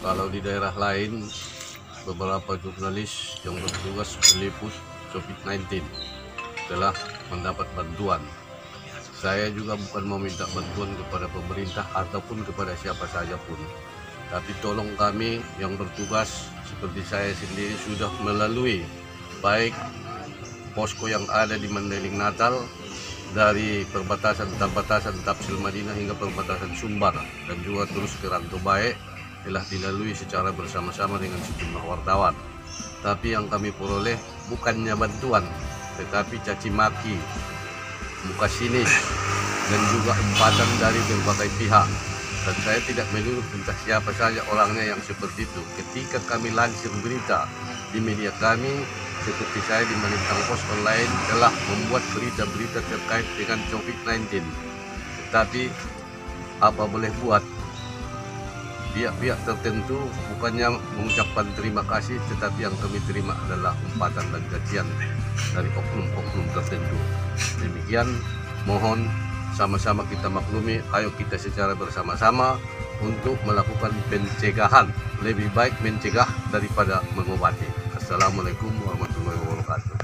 Kalau di daerah lain, beberapa jurnalis yang bertugas meliput COVID-19 telah mendapat bantuan. Saya juga bukan meminta bantuan kepada pemerintah ataupun kepada siapa saja pun. Tapi tolong kami yang bertugas seperti saya sendiri sudah melalui baik posko yang ada di Mandailing Natal, dari perbatasan Tapsil Madinah hingga perbatasan Sumbar, dan juga terus ke Rantau Bae telah dilalui secara bersama-sama dengan sejumlah wartawan. Tapi yang kami peroleh bukannya bantuan, tetapi caci maki, muka sinis, dan juga umpatan dari berbagai pihak. Dan saya tidak menuduh entah siapa saja orangnya yang seperti itu. Ketika kami lansir berita di media kami, seperti saya di Malintang Pos Online telah membuat berita-berita terkait dengan COVID-19. Tetapi apa boleh buat, pihak-pihak tertentu bukannya mengucapkan terima kasih, tetapi yang kami terima adalah umpatan dan cacian dari oknum-oknum tertentu. Demikian, mohon sama-sama kita maklumi, ayo kita secara bersama-sama untuk melakukan pencegahan. Lebih baik mencegah daripada mengobati. Assalamualaikum warahmatullahi wabarakatuh.